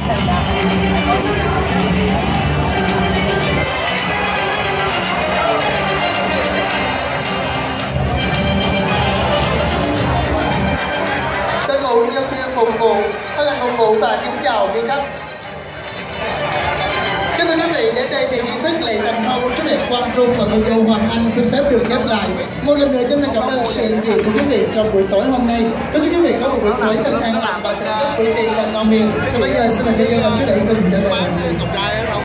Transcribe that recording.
Đội ngũ nhân viên phục vụ, hân hạnh phục vụ và kính chào quý khách. Kính thưa quý vị, đến đây thì nghi thức lễ thành hôn của chú rể Quang Trung và cô dâu Hoàng Anh xin phép được khép lại. Một lần nữa chân thành cảm ơn sự hiện diện của quý vị trong buổi tối hôm nay. Chúc quý vị có một buổi tối thật an lành và thật rất quý tiền và ngon miệng. Và bây giờ xin mời cô dâu và chú rể cùng trở về.